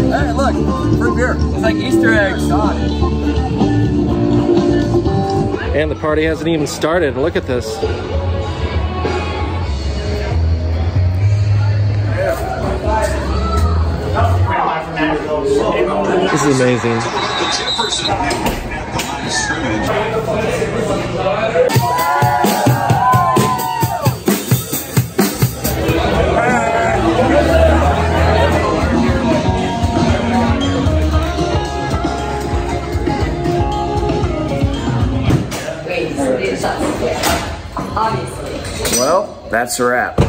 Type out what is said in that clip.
Hey, look, free beer. It's like Easter eggs. And the party hasn't even started. Look at this. This is amazing. Well, that's a wrap.